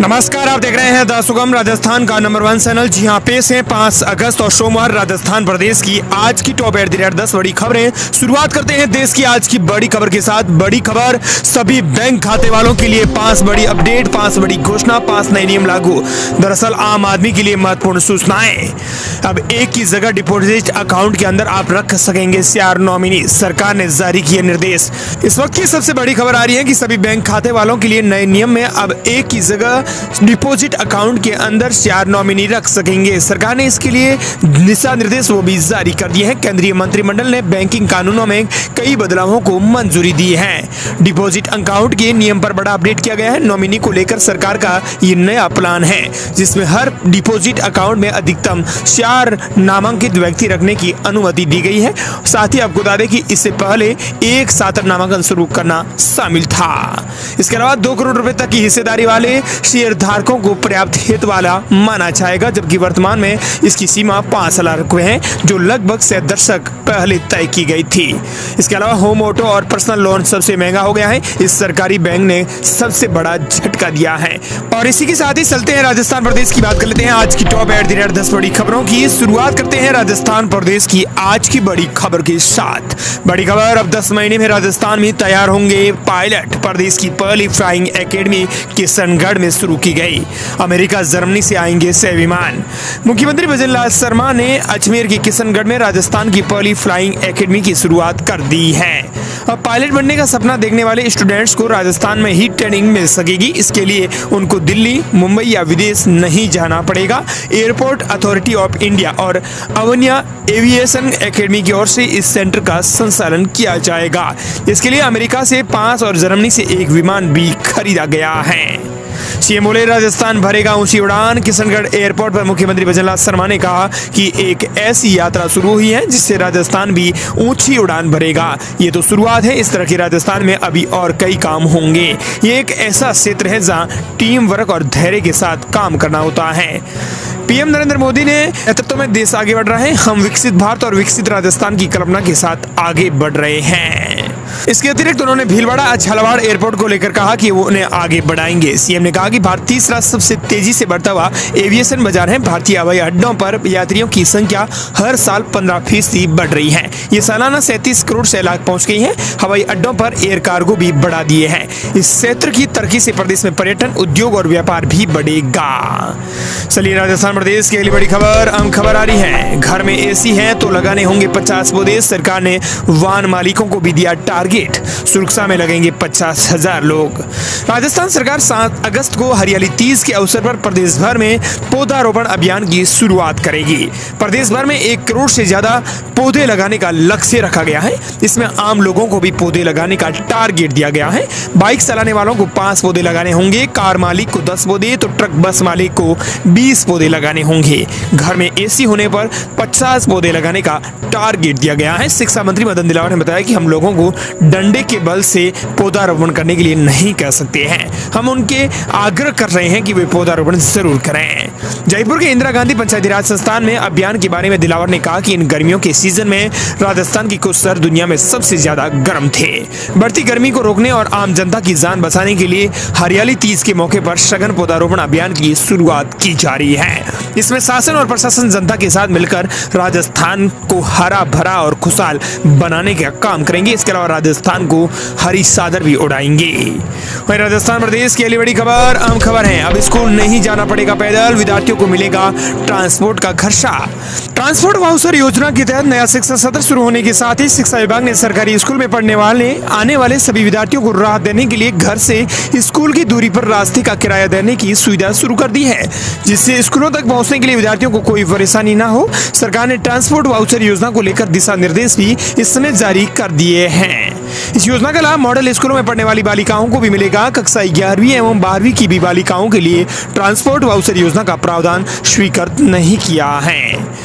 नमस्कार, आप देख रहे हैं द सुगम राजस्थान का नंबर 1 चैनल। जी हाँ, पेश है 5 अगस्त और सोमवार राजस्थान प्रदेश की आज की टॉप एट द रेट 10 बड़ी खबरें। शुरुआत करते हैं देश की आज की बड़ी खबर के साथ। बड़ी खबर, सभी बैंक खाते वालों के लिए 5 बड़ी अपडेट, 5 बड़ी घोषणा, 5 नए नियम लागू। दरअसल आम आदमी के लिए महत्वपूर्ण सूचनाएं। अब एक की जगह डिपॉजिट अकाउंट के अंदर आप रख सकेंगे CR नॉमिनी, सरकार ने जारी किए निर्देश। इस वक्त की सबसे बड़ी खबर आ रही है कि सभी बैंक खाते वालों के लिए नए नियम में अब एक की जगह डिपॉजिट अकाउंट के अंदर CR नॉमिनी रख सकेंगे। सरकार ने इसके लिए दिशा निर्देश वो भी जारी कर दिए हैं। केंद्रीय मंत्रिमंडल ने बैंकिंग कानूनों में कई बदलावों को मंजूरी दी है। डिपॉजिट अकाउंट के नियम पर बड़ा अपडेट किया गया है। नॉमिनी को लेकर सरकार का ये नया प्लान है, जिसमें हर डिपॉजिट अकाउंट में अधिकतम 4 नामांकित व्यक्ति रखने की अनुमति दी गई है। साथ ही आपको बता दें कि इससे पहले एक साथ नामांकन शुरू करना शामिल था। इसके अलावा 2 करोड़ रुपए तक की हिस्सेदारी वाले शेयर धारकों को पर्याप्त हित वाला माना जाएगा, जबकि वर्तमान में इसकी सीमा 5 लाख रुपए है, जो लगभग 6 दशक पहले तय की गई थी। इसके अलावा होम, ऑटो और पर्सनल लोन सबसे महंगा हो गया है। इस सरकारी बैंक ने सबसे बड़ा झटका दिया है। और इसी के साथ ही चलते हैं राजस्थान प्रदेश की बात कर लेते हैं आज की टॉप एट द रेट 10 बड़ी खबरों की। शुरुआत करते हैं राजस्थान प्रदेश की आज की बड़ी खबर के साथ। बड़ी खबर, अब 10 महीने में राजस्थान में तैयार होंगे पायलट। प्रदेश की पहली फ्लाइंग एकेडमी किशनगढ़ में शुरू की गई। अमेरिका, जर्मनी से आएंगे 6 विमान। मुख्यमंत्री भजनलाल शर्मा ने अजमेर के किशनगढ़ में राजस्थान की पहली फ्लाइंग एकेडमी की शुरुआत कर दी है। अब पायलट बनने का सपना देखने वाले स्टूडेंट्स को राजस्थान में ही ट्रेनिंग मिल सकेगी। इसके लिए उनको दिल्ली, मुंबई या विदेश नहीं जाना पड़ेगा। एयरपोर्ट अथॉरिटी ऑफ इंडिया और अवनिया एविएशन एकेडमी की ओर से इस सेंटर का संचालन किया जाएगा। इसके लिए अमेरिका से 5 और जर्मनी से 1 विमान भी खरीदा गया है। सीएम बोले, राजस्थान भरेगा ऊंची उड़ान। किशनगढ़ एयरपोर्ट पर मुख्यमंत्री भजनलाल शर्मा ने कहा कि एक ऐसी यात्रा शुरू हुई है जिससे राजस्थान भी ऊंची उड़ान भरेगा। ये तो शुरुआत है, इस तरह की राजस्थान में अभी और कई काम होंगे। ये एक ऐसा क्षेत्र है जहां टीम वर्क और धैर्य के साथ काम करना होता है। पीएम नरेंद्र मोदी ने नेतृत्व में देश आगे बढ़ रहा है। हम विकसित भारत और विकसित राजस्थान की कल्पना के साथ आगे बढ़ रहे हैं। इसके अतिरिक्त उन्होंने भीलवाड़ा झालावाड़ एयरपोर्ट को लेकर कहा कि वो उन्हें आगे बढ़ाएंगे। सीएम ने कहा कि भारत तीसरा सबसे तेजी से बढ़ता हुआ एविएशन बाजार है। भारतीय हवाई अड्डों पर यात्रियों की संख्या हर साल 15% बढ़ रही है। ये सालाना 37 करोड़ से लाख पहुंच गई है। हवाई अड्डों पर एयर कार्गो भी बढ़ा दिए हैं। इस क्षेत्र की तरक्की से प्रदेश में पर्यटन, उद्योग और व्यापार भी बढ़ेगा। चलिए राजस्थान प्रदेश की अगली बड़ी खबर, अहम खबर आ रही है। घर में AC है तो लगाने होंगे 50 पौधे। सरकार ने वाहन मालिकों को भी दिया टारगेट, सुरक्षा में लगेंगे 50,000 लोग। राजस्थान सरकार 7 अगस्त को हरियाली तीज के अवसर पर प्रदेश भर में पौधारोपण अभियान की शुरुआत करेगी। प्रदेश भर में 1 करोड़ से ज्यादा पौधे लगाने का लक्ष्य रखा गया है। इसमें आम लोगों को भी पौधे लगाने का टारगेट दिया गया है। बाइक चलाने वालों को 5 पौधे लगाने होंगे। कार मालिक को 10 पौधे तो ट्रक बस मालिक को 20 पौधे लगाने होंगे। घर में AC होने पर 50 पौधे लगाने का टारगेट दिया गया है। शिक्षा मंत्री मदन दिलावर ने बताया कि हम लोगों को डंडे के बल से पौधारोपण करने के लिए नहीं कह सकते हैं। हम उनके आग्रह कर रहे हैं कि वे पौधारोपण जरूर करें। जयपुर के इंदिरा गांधी पंचायती राज संस्थान में अभियान के बारे में दिलावर ने कहा कि इन गर्मियों के सीजन में राजस्थान की कुछ शहर दुनिया में सबसे ज्यादा गर्म थे। बढ़ती गर्मी को रोकने और आम जनता की जान बचाने के लिए हरियाली तीज के मौके पर सघन पौधारोपण अभियान की शुरुआत की जा रही है। इसमें शासन और प्रशासन जनता के साथ मिलकर राजस्थान को हरा भरा और खुशहाल बनाने का काम करेंगे। इसके अलावा राजस्थान को हरी चादर भी उड़ाएंगे। वहीं राजस्थान प्रदेश की अगली बड़ी खबर, अहम खबर है। अब स्कूल नहीं जाना पड़ेगा पैदल, विद्यार्थियों को मिलेगा ट्रांसपोर्ट का खर्चा। ट्रांसपोर्ट वाउचर योजना के तहत नया शिक्षा सत्र शुरू होने के साथ ही शिक्षा विभाग ने सरकारी स्कूल में पढ़ने वाले आने वाले सभी विद्यार्थियों को राहत देने के लिए घर से स्कूल की दूरी पर रास्ते का किराया देने की सुविधा शुरू कर दी है, जिससे स्कूलों तक पहुंचने के लिए विद्यार्थियों को कोई परेशानी न हो। सरकार ने ट्रांसपोर्ट वाउचर योजना को लेकर दिशा निर्देश भी इस समय जारी कर दिए हैं। इस योजना का लाभ मॉडल स्कूलों में पढ़ने वाली बालिकाओं को भी मिलेगा। कक्षा 11वीं एवं 12वीं की भी बालिकाओं के लिए ट्रांसपोर्ट वाउचर योजना का प्रावधान स्वीकृत नहीं किया है।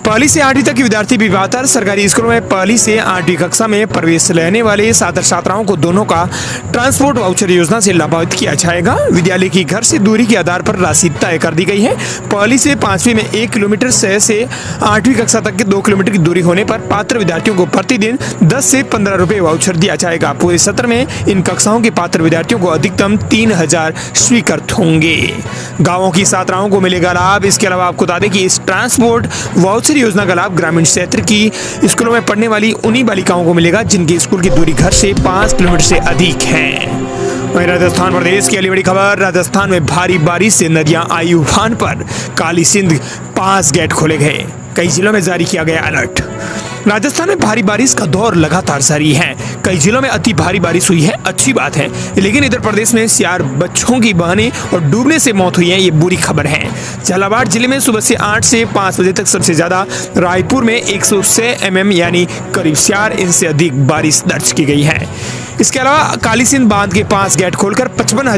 पहली से 8वीं तक के विद्यार्थी विभातर सरकारी स्कूलों में पहली से 8वीं कक्षा में प्रवेश लेने वाले छात्र छात्राओं को दोनों का ट्रांसपोर्ट वाउचर योजना से लाभान्वित किया जाएगा। विद्यालय की घर से दूरी के आधार पर राशि तय कर दी गई है। पहली से 5वीं में 1 किलोमीटर से 8वीं कक्षा तक के 2 किलोमीटर की दूरी होने पर पात्र विद्यार्थियों को प्रतिदिन 10 से 15 रुपए वाउचर दिया जाएगा। पूरे सत्र में इन कक्षाओं के पात्र विद्यार्थियों को अधिकतम 3000 स्वीकृत होंगे। गाँवों की छात्राओं को मिलेगा लाभ। इसके अलावा आपको बता दें कि इस ट्रांसपोर्ट वाउचर योजना का लाभ ग्रामीण क्षेत्र की स्कूलों में पढ़ने वाली उन्हीं बालिकाओं को मिलेगा जिनकी स्कूल की दूरी घर से 5 किलोमीटर से अधिक है। वहीं राजस्थान प्रदेश की अगली बड़ी खबर, राजस्थान में भारी बारिश से नदियां आई उफान पर। काली सिंध 5 गेट खोले गए। कई जिलों में जारी किया गया अलर्ट। राजस्थान में भारी बारिश का दौर लगातार जारी है। कई जिलों में अति भारी बारिश हुई है, अच्छी बात है, लेकिन इधर प्रदेश में 4 बच्चों की बहने और डूबने से मौत हुई है, ये बुरी खबर है। झालावाड़ जिले में सुबह से 8 से 5 बजे तक सबसे ज्यादा रायपुर में 106 mm यानी करीब 4 इंच से अधिक बारिश दर्ज की गई है। इसके अलावा काली सिंध बांध के 5 गेट खोलकर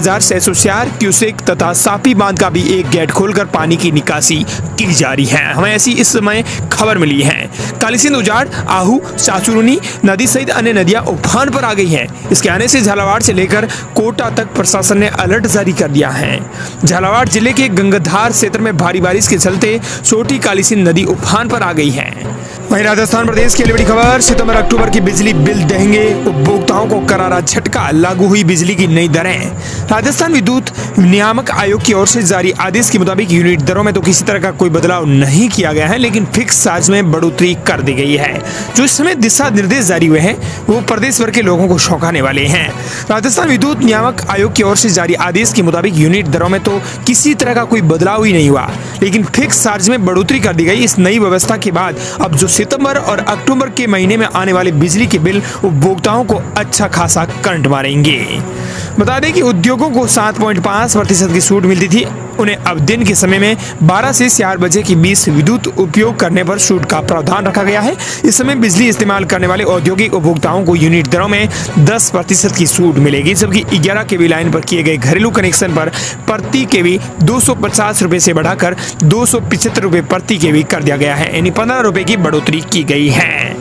55,604 क्यूसेक तथा सापी बांध का भी 1 गेट खोलकर पानी की निकासी की जा रही है। हमें ऐसी इस समय खबर मिली है। काली सिंध, उजाड़, आहू, चाचुरुनी नदी सहित अन्य नदियां उफान पर आ गई हैं। इसके आने से झालावाड़ से लेकर कोटा तक प्रशासन ने अलर्ट जारी कर दिया है। झालावाड़ जिले के गंगाधार क्षेत्र में भारी बारिश के चलते छोटी काली सिंध नदी उफान पर आ गई है। वहीं राजस्थान प्रदेश की बड़ी खबर, सितंबर अक्टूबर की बिजली बिल देंगे उपभोक्ताओं को करारा झटका। लागू हुई बिजली की नई दरें। राजस्थान विद्युत नियामक आयोग की ओर से जारी आदेश के मुताबिक यूनिट दरों में तो किसी तरह का कोई बदलाव नहीं किया गया है, लेकिन फिक्स चार्ज में बढ़ोतरी कर दी गई है। जो इस समय दिशा निर्देश जारी हुए हैं वो प्रदेश भर के लोगों को चौंकाने वाले हैं। राजस्थान विद्युत नियामक आयोग की ओर से जारी आदेश के मुताबिक यूनिट दरों में तो किसी तरह का कोई बदलाव ही नहीं हुआ, लेकिन फिक्स चार्ज में बढ़ोतरी कर दी गई। इस नई व्यवस्था के बाद अब जो सितंबर और अक्टूबर के महीने में आने वाले बिजली के बिल उपभोक्ताओं को अच्छा खासा करंट मारेंगे। बता दें कि उद्योगों को 7.5% की छूट मिलती थी, उन्हें अब दिन के समय में 12 से 4 बजे के बीच विद्युत उपयोग करने पर छूट का प्रावधान रखा गया है। इस समय बिजली इस्तेमाल करने वाले औद्योगिक उपभोक्ताओं को यूनिट दरों में 10% की छूट मिलेगी, जबकि 11 केवी लाइन पर किए गए घरेलू कनेक्शन पर प्रति केवी 250 रुपए से बढ़ाकर 275 रुपए प्रति केवी कर दिया गया है, यानी 15 रुपए की बढ़ोतरी की गई है।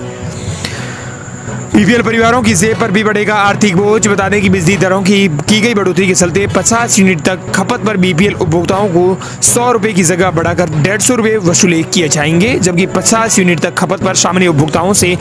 बीपीएल परिवारों की जेब पर भी बढ़ेगा आर्थिक बोझ। बता दें कि बिजली दरों की गई बढ़ोतरी के चलते 50 यूनिट तक खपत पर बीपीएल उपभोक्ताओं को 100 रुपए की जगह बढ़ाकर 150 रुपए वसूले किए जाएंगे, जबकि 50 यूनिट तक खपत पर सामान्य उपभोक्ताओं से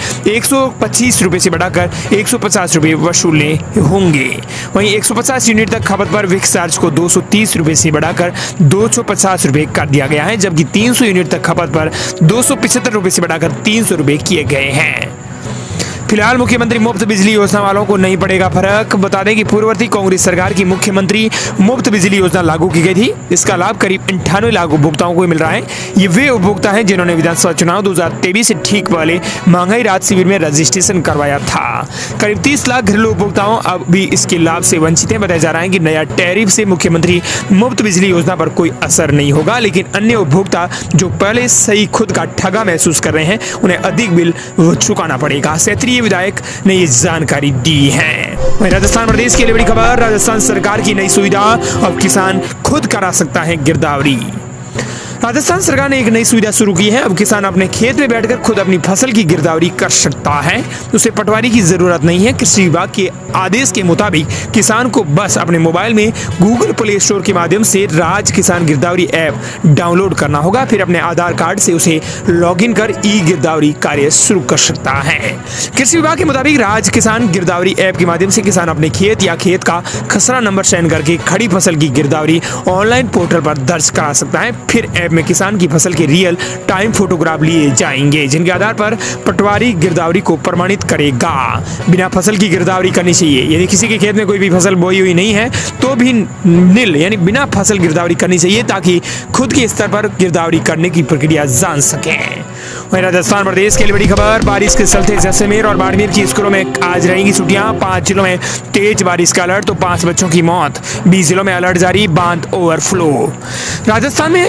125 रुपए से बढ़ाकर 150 रुपए वसूले होंगे। वहीं 150 यूनिट तक खपत पर फिक्स चार्ज को 230 रुपए से बढ़ाकर 250 रुपए कर दिया गया है, जबकि 300 यूनिट तक खपत पर 275 रुपए से बढ़ाकर 300 रुपए किए गए हैं। फिलहाल मुख्यमंत्री मुफ्त बिजली योजना वालों को नहीं पड़ेगा फर्क। बता दें कि पूर्ववर्ती कांग्रेस सरकार की मुख्यमंत्री मुफ्त बिजली योजना लागू की गई थी। इसका लाभ करीब 98 लाख उपभोक्ताओं को मिल रहा है। ये वे उपभोक्ता हैं जिन्होंने विधानसभा चुनाव 2023 से ठीक पहले महंगाई राहत शिविर में रजिस्ट्रेशन करवाया था। करीब 30 लाख घरेलू उपभोक्ताओं अब भी इसके लाभ से वंचित हैं। बताया जा रहा है कि नया टैरिफ से मुख्यमंत्री मुफ्त बिजली योजना पर कोई असर नहीं होगा, लेकिन अन्य उपभोक्ता जो पहले से ही खुद का ठगा महसूस कर रहे हैं उन्हें अधिक बिल चुकाना पड़ेगा। क्षेत्रीय विधायक ने ये जानकारी दी है। वहीं राजस्थान प्रदेश की बड़ी खबर, राजस्थान सरकार की नई सुविधा, अब किसान खुद करा सकता है गिरदावरी। राजस्थान सरकार ने एक नई सुविधा शुरू की है। अब किसान अपने खेत में बैठकर खुद अपनी फसल की गिरदावरी कर सकता है। उसे पटवारी की जरूरत नहीं है। कृषि विभाग के आदेश के मुताबिक किसान को बस अपने मोबाइल में गूगल प्ले स्टोर के माध्यम से राज किसान गिरदावरी ऐप डाउनलोड करना होगा। फिर अपने आधार कार्ड से उसे लॉगिन कर ई गिरदावरी कार्य शुरू कर सकता है। कृषि विभाग के मुताबिक राज किसान गिरदावरी ऐप के माध्यम से किसान अपने खेत या खेत का खसरा नंबर चयन करके खड़ी फसल की गिरदावरी ऑनलाइन पोर्टल पर दर्ज करा सकता है। फिर ऐप में किसान की फसल के रियल टाइम फोटोग्राफ लिए जाएंगे, जिनके आधार पर पटवारी गिरदावरी को प्रमाणित करेगा। बिना फसल की गिरदावरी करनी चाहिए। यदि किसी के खेत में कोई भी फसल बोई हुई नहीं है तो भी नील यानी बिना फसल गिरदावरी करनी चाहिए, ताकि खुद के स्तर पर गिरदावरी करने की प्रक्रिया जान सके। वहीं राजस्थान प्रदेश के लिए बड़ी खबर, बारिश के चलते जैसलमेर और बाड़मेर की स्कूलों में आज रहेंगी छुट्टियां। 5 जिलों में तेज बारिश का अलर्ट तो 5 बच्चों की मौत। 20 जिलों में अलर्ट जारी, बांध ओवरफ्लो। राजस्थान में आज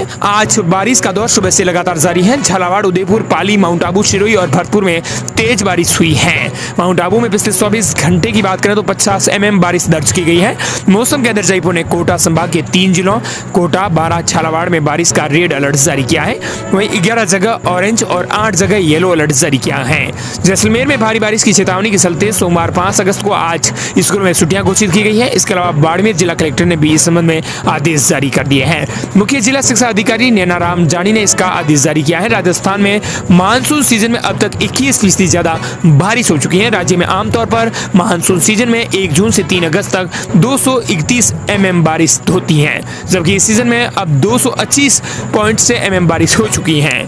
आज बारिश का दौर सुबह से लगातार जारी है। झालावाड़, उदयपुर, पाली, माउंट आबू, सिरोही और भरतपुर में तेज बारिश हुई है। माउंट आबू में पिछले 24 घंटे की बात करें तो 50 mm बारिश दर्ज की गई है। मौसम केंद्र जयपुर ने कोटा संभाग के 3 जिलों कोटा, बारां, झालावाड़ में बारिश का रेड अलर्ट जारी किया है। वहीं 11 जगह ऑरेंज और 8 जगह येलो अलर्ट जारी किया है। जैसलमेर में भारी बारिश की चेतावनी के चलते सोमवार 5 अगस्त को आज स्कूलों में छुट्टियां घोषित की गई है। इसके अलावा बाड़मेर जिला कलेक्टर ने भी इस संबंध में आदेश जारी कर दिए हैं। मुख्य जिला शिक्षा अधिकारी नैनाराम जानी ने इसका आदेश जारी किया है। राजस्थान में मानसून सीजन में अब तक 21% ज्यादा बारिश हो चुकी है। राज्य में आमतौर पर मानसून सीजन में 1 जून से 3 अगस्त तक 231 mm बारिश होती है, जबकि इस सीजन में अब 225 mm बारिश हो चुकी है।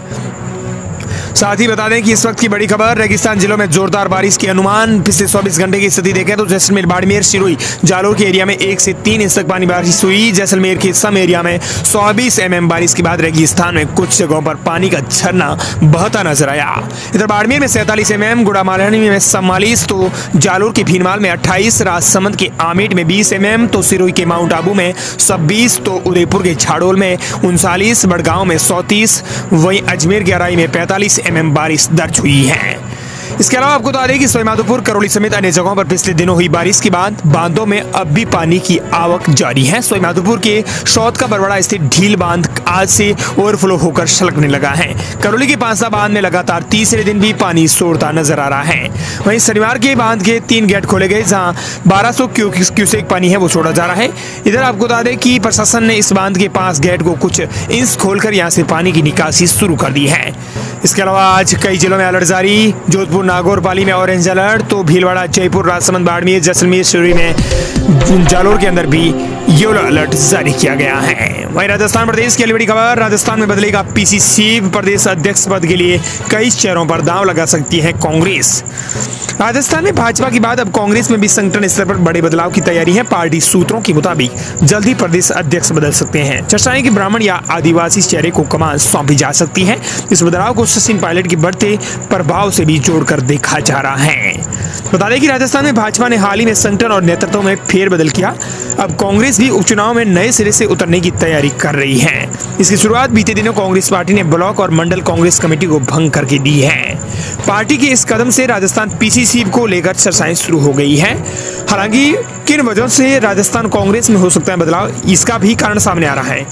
साथ ही बता दें कि इस वक्त की बड़ी खबर, रेगिस्तान जिलों में जोरदार बारिश की अनुमान। पिछले 24 घंटे की स्थिति देखें तो जैसलमेर, बाड़मेर, सिरोही, जालोर के एरिया में 1 से 3 इंच तक पानी बारिश हुई। जैसलमेर के सम एरिया में 24 mm बारिश के बाद रेगिस्तान में कुछ जगहों पर पानी का झरना बहता नजर आया। इधर बाड़मेर में 47 mm, गुड़ामालनी में 44, तो जालोर के भीनमाल में 28, राजसमंद के आमेट में 20 mm, तो सिरोही के माउंट आबू में 26, तो उदयपुर के झाड़ोल में 39, बड़गांव में 34, वहीं अजमेर के अराई में 45 mm बारिश दर्ज हुई है। इसके अलावा आपको बता दें कि सवाईमाधोपुर, करौली समेत अन्य जगहों पर पिछले दिनों हुई बारिश के बाद बांधों में अब भी पानी की आवक जारी है। सवाईमाधोपुर के शौत का बरवाड़ा स्थित ढील बांध आज से ओवरफ्लो होकर छलकने लगा है। करौली के पांसा बांध में लगातार तीसरे दिन भी पानी छोड़ता नजर आ रहा है। वहीं शनिवार के बांध के 3 गेट खोले गए, जहाँ 1200 क्यूसेक पानी है वो छोड़ा जा रहा है। इधर आपको बता दें कि प्रशासन ने इस बांध के 5 गेट को कुछ इंच खोलकर यहाँ से पानी की निकासी शुरू कर दी है। इसके अलावा आज कई जिलों में अलर्ट जारी। जोधपुर, नागौर, पाली में ऑरेंज अलर्ट, तो भीलवाड़ा, जयपुर, राजसमंद, बाड़मेर, जैसलमेर, सिरोही में जालोर के अंदर भी येलो अलर्ट जारी किया गया है। वहीं राजस्थान प्रदेश की बड़ी खबर, राजस्थान में बदलेगा पीसीसी। प्रदेश अध्यक्ष पद के लिए कई चेहरों पर दांव लगा सकती है कांग्रेस। राजस्थान में भाजपा के बाद अब कांग्रेस में भी संगठन स्तर पर बड़े बदलाव की तैयारी है। पार्टी सूत्रों के मुताबिक जल्द ही प्रदेश अध्यक्ष बदल सकते हैं। चर्चाएं कि ब्राह्मण या आदिवासी चेहरे को कमान सौंपी जा सकती है। इस बदलाव को सचिन पायलट के बढ़ते प्रभाव से भी जोड़कर देखा जा रहा है। बता दें कि राजस्थान में भाजपा ने हाल ही में संगठन और नेतृत्व में फेरबदल किया। अब कांग्रेस भी उपचुनाव में नए सिरे से उतरने की तैयारी कर रही है। इसकी शुरुआत बीते दिनों कांग्रेस पार्टी ने ब्लॉक और मंडल कांग्रेस कमेटी को भंग करके दी है। पार्टी के इस कदम से राजस्थान पीसीसी को लेकर चर्चाएं शुरू हो गई है। हालांकि किन वजहों से राजस्थान कांग्रेस में हो सकता है बदलाव, इसका भी कारण सामने आ रहा है।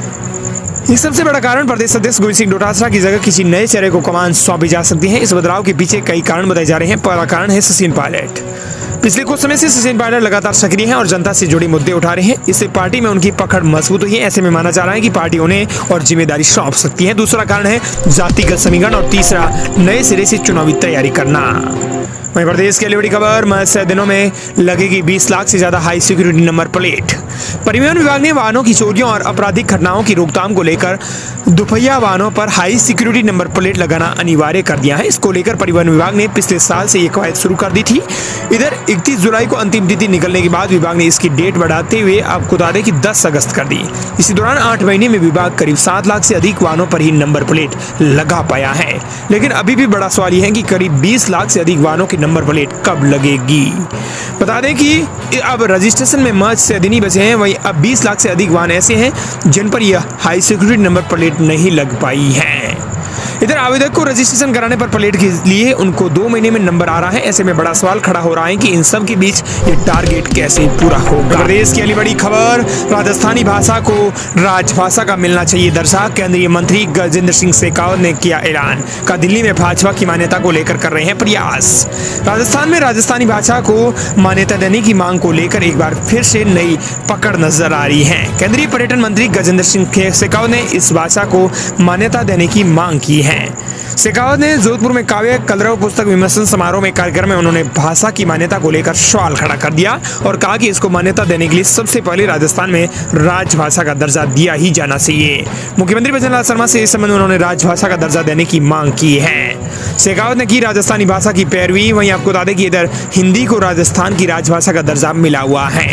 इस सबसे बड़ा कारण प्रदेश अध्यक्ष गोविंद सिंह डोटासरा की जगह किसी नए चेहरे को कमान सौंपी जा सकती है। इस बदलाव के पीछे कई कारण बताए जा रहे हैं। पहला कारण है सचिन पायलट। पिछले कुछ समय से सचिन पायलट लगातार सक्रिय हैं और जनता से जुड़े मुद्दे उठा रहे हैं। इससे पार्टी में उनकी पकड़ मजबूत हुई है। ऐसे में माना जा रहा है कि पार्टी उन्हें और जिम्मेदारी सौंप सकती है। दूसरा कारण है जातिगत समीकरण और तीसरा नए सिरे से चुनावी तैयारी करना। वहीं प्रदेश की बड़ी खबर, महज दिनों में लगेगी 20 लाख से ज्यादा हाई सिक्योरिटी नंबर प्लेट। परिवहन विभाग ने वाहनों की चोरियों और आपराधिक घटनाओं की रोकथाम को लेकर दुपहिया वाहनों पर हाई सिक्योरिटी नंबर प्लेट लगाना अनिवार्य कर दिया है। इसको लेकर परिवहन विभाग ने पिछले साल से ये कवायद शुरू कर दी थी। इधर 31 जुलाई को अंतिम तिथि निकलने के बाद विभाग ने इसकी डेट बढ़ाते हुए आपको बता दें कि 10 अगस्त कर दी। इसी दौरान 8 महीने में विभाग करीब 7 लाख से अधिक वाहनों पर ही नंबर प्लेट लगा पाया है। लेकिन अभी भी बड़ा सवाल यह है कि करीब 20 लाख से अधिक वाहनों की नंबर प्लेट कब लगेगी। बता दें कि अब रजिस्ट्रेशन में महज 6 दिन ही बचे हैं। वहीं अब 20 लाख से अधिक वाहन ऐसे हैं जिन पर यह हाई सिक्योरिटी नंबर प्लेट नहीं लग पाई है। इधर आवेदक को रजिस्ट्रेशन कराने पर प्लेट के लिए उनको 2 महीने में नंबर आ रहा है। ऐसे में बड़ा सवाल खड़ा हो रहा है कि इन सब के बीच ये टारगेट कैसे पूरा होगा। प्रदेश की अगली बड़ी खबर, राजस्थानी भाषा को राजभाषा का मिलना चाहिए दर्जा। केंद्रीय मंत्री गजेंद्र सिंह शेखावत ने किया ऐलान। का दिल्ली में भाजपा की मान्यता को लेकर कर रहे हैं प्रयास। राजस्थान में राजस्थानी भाषा को मान्यता देने की मांग को लेकर एक बार फिर से नई पकड़ नजर आ रही है। केंद्रीय पर्यटन मंत्री गजेंद्र सिंह शेखावत ने इस भाषा को मान्यता देने की मांग की है। शेखावत ने जोधपुर में काव्य कलरव पुस्तक विमर्शन समारोह में कार्यक्रम में उन्होंने भाषा की मान्यता को लेकर सवाल खड़ा कर दिया और कहा कि इसको मान्यता देने के लिए सबसे पहले राजस्थान में राजभाषा का दर्जा दिया ही जाना चाहिए। मुख्यमंत्री भजनलाल शर्मा से इस संबंध में उन्होंने राजभाषा का दर्जा देने की मांग की है। शेखावत ने की राजस्थानी भाषा की पैरवी। वहीं आपको बता दें कि इधर हिंदी को राजस्थान की राजभाषा का दर्जा मिला हुआ है।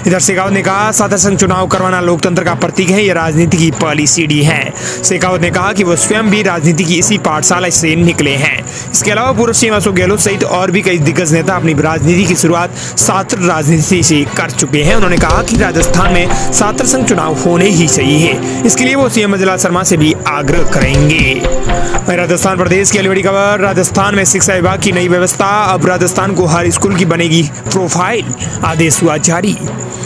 इधर शेखावत ने कहा, सातर संघ चुनाव करवाना लोकतंत्र का प्रतीक है, यह राजनीति की पहली सीढ़ी है। शेखावत ने कहा कि वो स्वयं भी राजनीति की इसी पाठशाला से निकले हैं। इसके अलावा पूर्व सीएम अशोक गहलोत सहित और भी कई दिग्गज नेता अपनी राजनीति की शुरुआत सातर राजनीति से कर चुके हैं। उन्होंने कहा कि राजस्थान में सातर संघ चुनाव होने ही चाहिए है, इसके लिए वो सीएम मृदुला शर्मा से भी आग्रह करेंगे। राजस्थान प्रदेश की अगली बड़ी खबर, राजस्थान में शिक्षा विभाग की नई व्यवस्था, अब राजस्थान को हर स्कूल की बनेगी प्रोफाइल, आदेश हुआ जारी।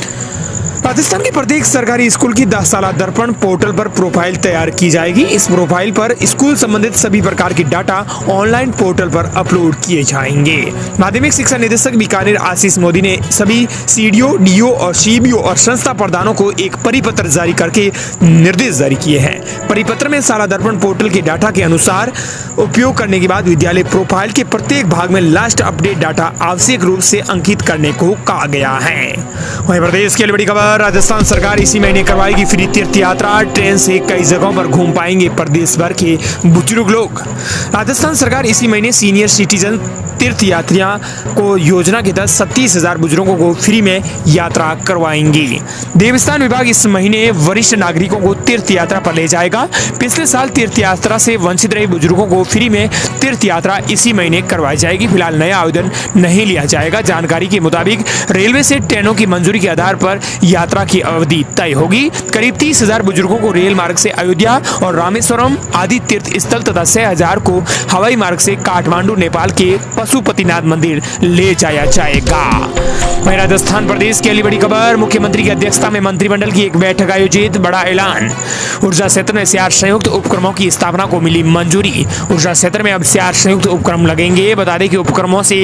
राजस्थान के प्रत्येक सरकारी स्कूल की 10 साला दर्पण पोर्टल पर प्रोफाइल तैयार की जाएगी। इस प्रोफाइल पर स्कूल संबंधित सभी प्रकार की डाटा ऑनलाइन पोर्टल पर अपलोड किए जाएंगे। माध्यमिक शिक्षा निदेशक बीकानेर आशीष मोदी ने सभी सीडीओ, डीओ और सीबीओ और संस्था प्रधानों को एक परिपत्र जारी करके निर्देश जारी किए हैं। परिपत्र में साला दर्पण पोर्टल के डाटा के अनुसार उपयोग करने के बाद विद्यालय प्रोफाइल के प्रत्येक भाग में लास्ट अपडेट डाटा आवश्यक रूप से अंकित करने को कहा गया है। वहीं प्रदेश की बड़ी खबर, राजस्थान सरकार इसी महीने करवाएगी फ्री तीर्थ यात्रा, ट्रेन से कई जगहों पर घूम पाएंगे प्रदेश भर के बुजुर्ग लोग। राजस्थान सरकार इसी महीने सीनियर सिटीजन तीर्थ यात्रियों को योजना के तहत 37,000 बुजुर्गों को फ्री में यात्रा करवाएंगी। देवस्थान विभाग इस महीने वरिष्ठ नागरिकों को तीर्थ यात्रा पर ले जाएगा। पिछले साल तीर्थ यात्रा से वंचित रहे बुजुर्गों को फ्री में तीर्थ यात्रा इसी महीने करवाई जाएगी। फिलहाल नया आवेदन नहीं लिया जाएगा। जानकारी के मुताबिक रेलवे से ट्रेनों की मंजूरी के आधार पर यात्रा की अवधि तय होगी। करीब 30,000 बुजुर्गों को रेल मार्ग से अयोध्या और रामेश्वरम आदि तीर्थ स्थल तथा 6,000 को हवाई मार्ग से काठमांडू नेपाल के पशुपतिनाथ मंदिर ले जाया जाएगा। वहीं राजस्थान प्रदेश की अगली बड़ी खबर, मुख्यमंत्री की अध्यक्षता में मंत्रिमंडल की एक बैठक आयोजित, बड़ा ऐलान। ऊर्जा क्षेत्र में 4 संयुक्त उपक्रमों की स्थापना को मिली मंजूरी। ऊर्जा क्षेत्र में अब 4 संयुक्त उपक्रम लगेंगे। बता दें कि उपक्रमों से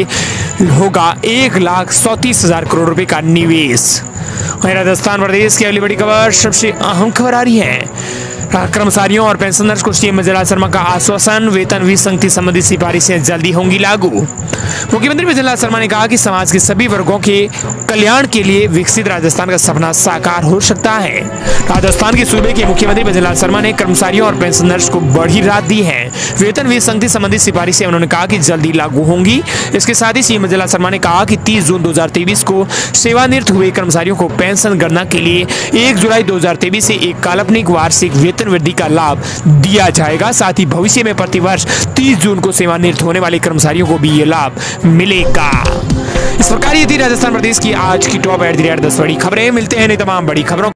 होगा 1,37,000 करोड़ रुपए का निवेश। वहीं राजस्थान प्रदेश की अगली बड़ी खबर, सबसे अहम खबर आ रही है। कर्मचारियों और पेंशनर्स को सीएम मृदुला शर्मा का आश्वासन, वेतन विसंगति संबंधी सिफारिशें जल्दी होंगी लागू। मुख्यमंत्री मृदुला शर्मा ने कहा कि समाज के सभी वर्गों के कल्याण के लिए विकसित राजस्थान का सपना साकार हो सकता है। राजस्थान के सूबे के मुख्यमंत्री मृदुला शर्मा ने कर्मचारियों और पेंशनर्स को बड़ी राहत दी है। वेतन विसंगति संबंधी सिफारिशें उन्होंने कहा कि जल्दी लागू होंगी। इसके साथ ही सीएम मृदुला शर्मा ने कहा कि 30 जून 2023 को सेवानिवृत्त हुए कर्मचारियों को पेंशन गणना के लिए 1 जुलाई 2023 से एक काल्पनिक वार्षिक वेतन वृद्धि का लाभ दिया जाएगा। साथ ही भविष्य में प्रतिवर्ष 30 जून को सेवानिवृत्त होने वाले कर्मचारियों को भी ये लाभ मिलेगा। इस प्रकार ये थी राजस्थान प्रदेश की आज की टॉप 10 बड़ी खबरें। मिलते हैं तमाम बड़ी खबरों